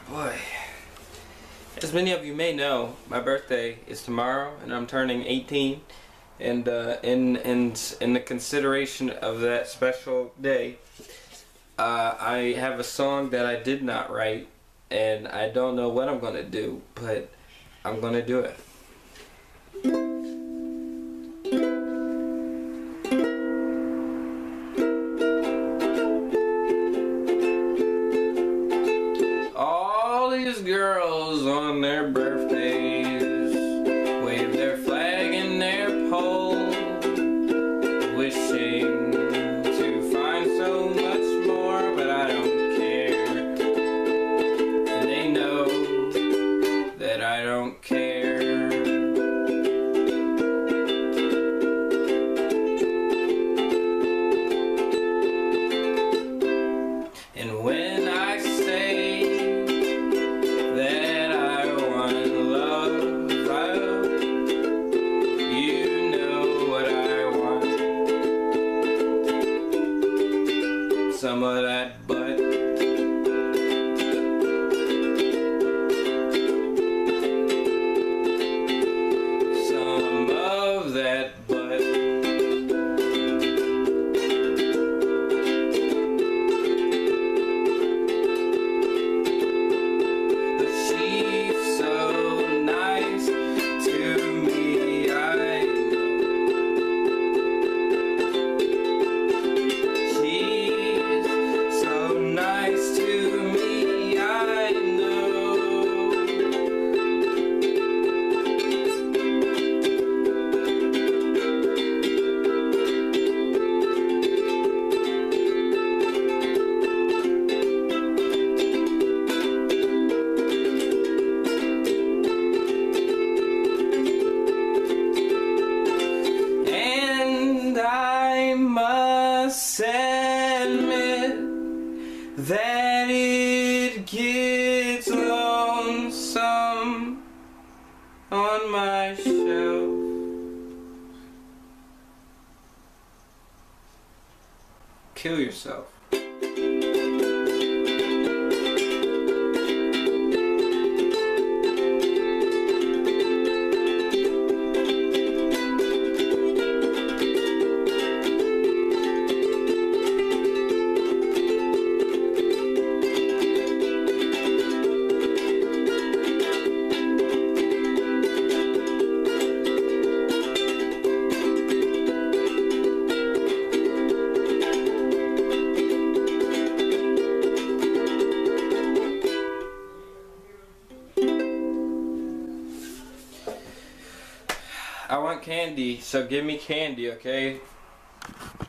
Boy, as many of you may know, my birthday is tomorrow, and I'm turning 18. And in the consideration of that special day, I have a song that I did not write, and I don't know what I'm gonna do, but I'm gonna do it. All these girls on their birthdays wave their flag in their pole, wishing to find so much more, but I don't care, and they know that I don't care. And when I say that I want love, you know what I want. Some of that butt. Some of that butt. I must admit that it gets lonesome on my shelf. Kill yourself. I want candy, so give me candy, okay?